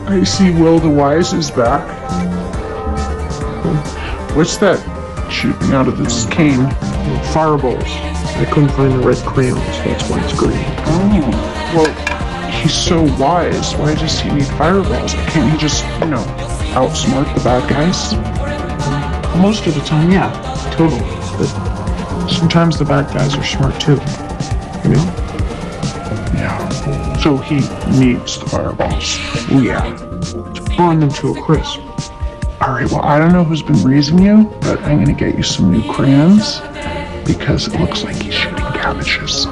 I see Will the Wise is back. What's that shooting out of this cane? Fireballs. I couldn't find the red crayons, that's why it's green. Oh, well, he's so wise. Why does he need fireballs? Can't he just, outsmart the bad guys? Most of the time, yeah, totally. But sometimes the bad guys are smart too, Yeah. So he needs the fireballs. Yeah. To burn them to a crisp. Alright, well, I don't know who's been raising you, but I'm gonna get you some new crayons because it looks like he's shooting cabbages.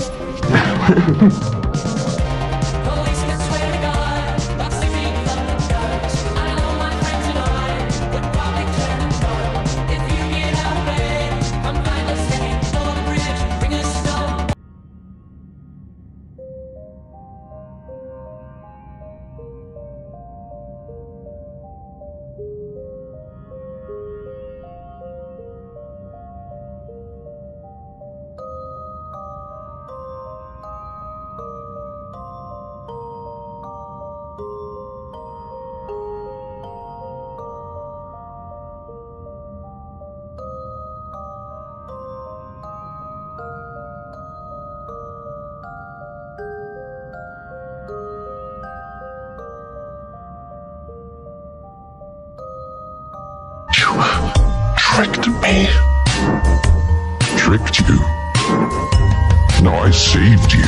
Tricked me. Tricked you. Now I saved you.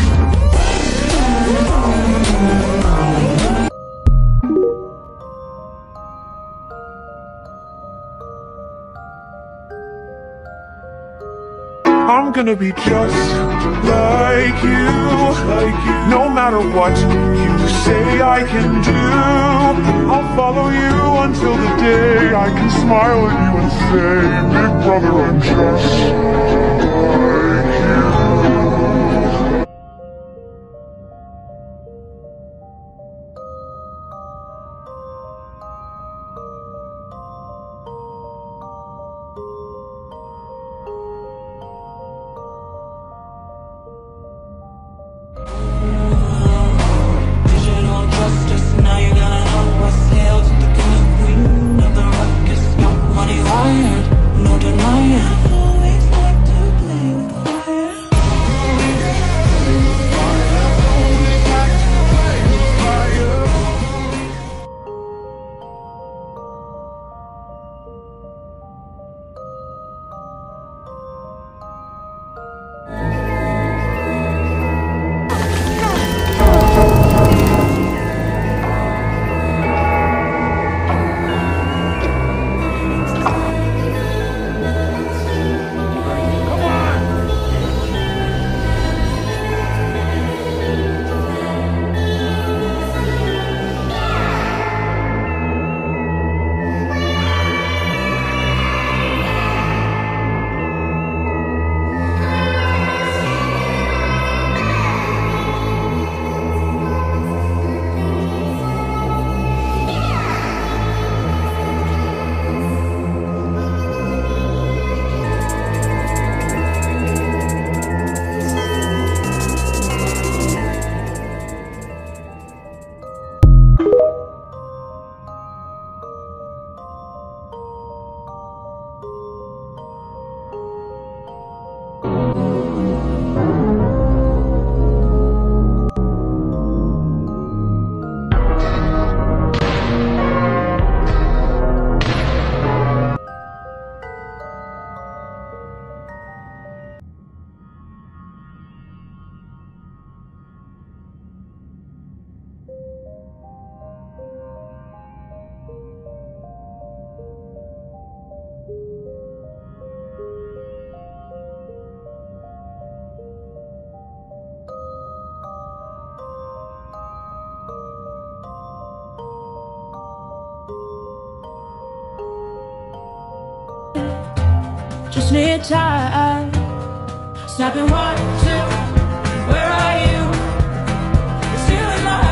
I'm gonna be just like you, no matter what you say I can do. I'll follow you until the day I can smile at you and say, big brother, I'm just like you. Just need time. Snapping 1, 2. Where are you? You're still in my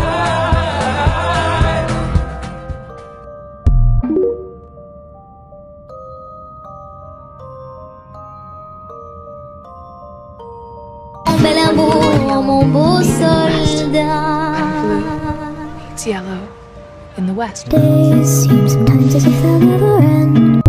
heart. Mon bel amour, mon beau soldat. It's yellow. in the West. Days seem sometimes as if they'll never end.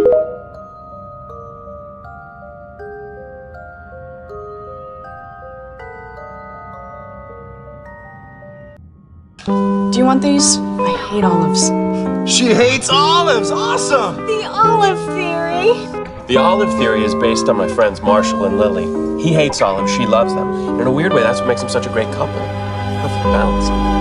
Do you want these? I hate olives. She hates olives! Awesome! The olive theory. The olive theory is based on my friends Marshall and Lily. He hates olives, she loves them. And in a weird way, that's what makes them such a great couple. Perfect balance.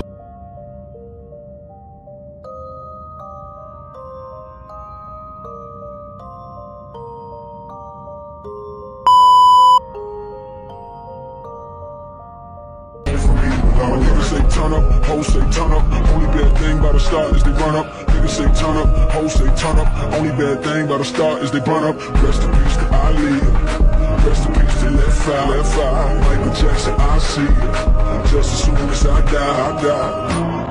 Niggas say turn up, hoes say turn up. Only bad thing about to start is they run up. Niggas say turn up, hoes say turn up. Only bad thing about to start is they burn up. Rest in peace to Ali. Rest in peace to Left Eye. Michael Jackson, I see you. Just as soon as I die, I die.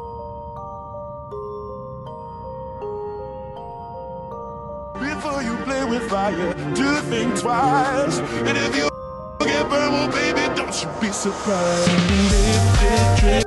Before you play with fire, do think twice. And if you get burned, well, baby, don't you be surprised. Pt.3